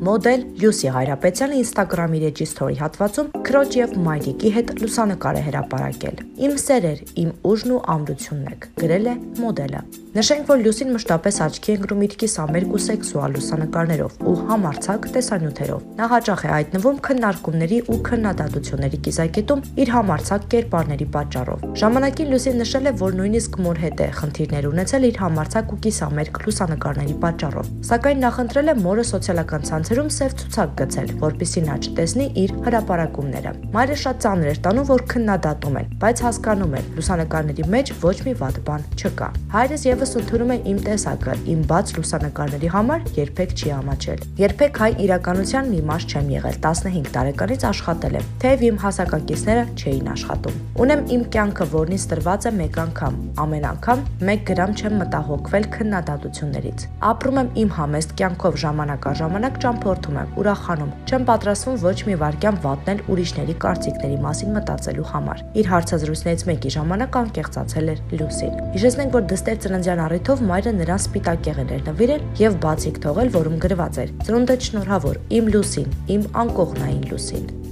Մոդել Լյուսի Հայրապետյանը Instagram-ի ռեջի սթորի հատվածում քրոջ եւ մայրիկի հետ լուսանկար է հրապարակել։ Իմ սերեր, իմ ուժն ու ամրությունն եք, գրել է մոդելը։ Նշենք, որ Լյուսին մշտապես աչքի ընկնում իր կիսամերկ ու սեքսուալ լուսանկարներով ու համարձակ տեսանյութերով։ Նա հաճախ է հայտնվում քննարկումների ու քննադատությունների կիզակետում իր համարձակ կերպարների պատճառով։ Ժամանակին Լյուսին նշել է, որ նույնիսկ մոր հետ է խնդիրներ ունեցել իր համարձակ ու կիսամերկ լուսանկարների պատճառով։ Սակայն նա խնդրել է մորը սոցիալական ցանցերում սև ցուցակ գցել, որպեսզի նա չտեսնի իր հրապարակումները։ Մայրը շատ ծանր էր տանում, որ քննադատում են, բայց հասկանում էր, լուսանկարների մեջ ոչ մի վատ բան չկա։ Հայրս եւս ընդունում է իմ տեսակը, իմ բաց լուսանկարների համար երբեք չի ամաչել։ Երբեք հայ իրականության մի մաս չեմ եղել, 15 տարեկանից աշխատել եմ, թեև իմ հասակակիցները չէին աշխատում։ Ունեմ իմ կյանքը, որն ինձ տրված է մեկ անգամ, ամեն անգամ 1 գրամ չեմ մտահոգվել քննադատություններից։ Ապրում եմ իմ համեստ կյանքով, ժամանակ առ ժամանակ ճամփորդում եմ, ուրախանում, չեմ պատրաստվում ոչ մի վայրկյան վատնել ուրիշների կարծիքների մասին մտածելու համար։ Իր հարցազրույցներից մեկի ժամանակ անկեղծացել էր Լյուսին։ Հիշեցնենք, որ դստեր ծննդյան առիթով մայրը նրան սպիտակ եղել էր նվիրել եւ բացիկ թողել, որում գրված էր. «Ծնունդդ շնորհավոր, իմ Լյուսին, իմ անկողնային Լյուսին»։